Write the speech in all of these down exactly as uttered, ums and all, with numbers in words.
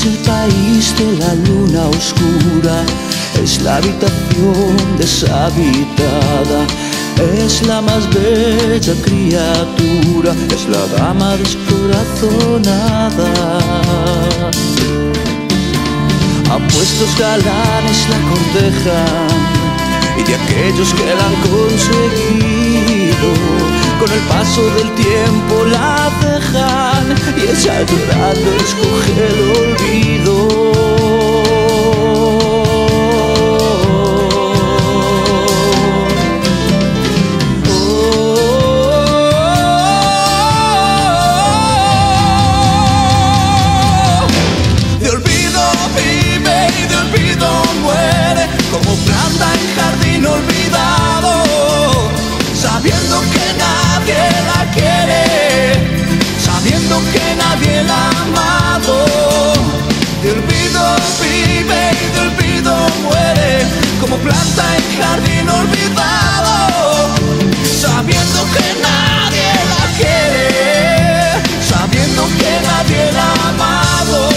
Es el país de la luna oscura, es la habitación deshabitada, es la más bella criatura, es la dama descorazonada. Apuestos galanes la cortejan, y de aquellos que la han conseguido, con el paso del tiempo la dejan, y ella llorando escoge el olvido. Como planta en jardín olvidado, sabiendo que nadie la quiere, sabiendo que nadie la ha amado. De olvido vive y de olvido muere, como planta en jardín olvidado, sabiendo que nadie la quiere, sabiendo que nadie la ha amado.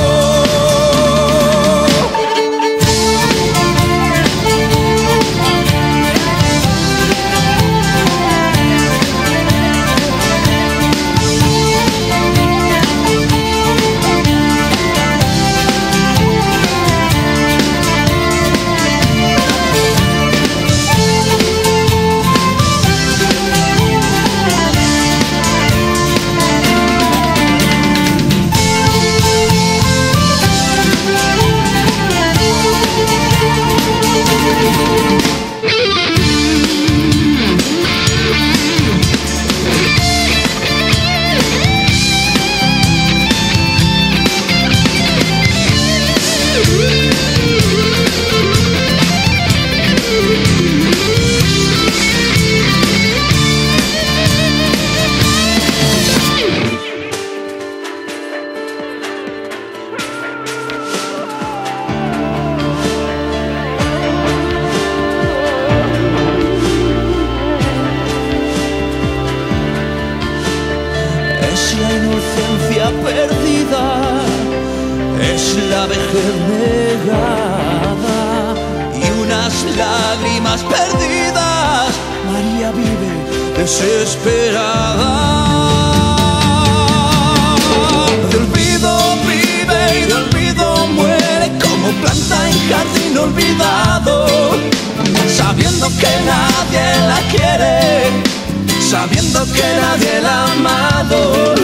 Desesperada, de olvido vive y de olvido muere, como planta en jardín olvidado, sabiendo que nadie la quiere, sabiendo que nadie la ha amado.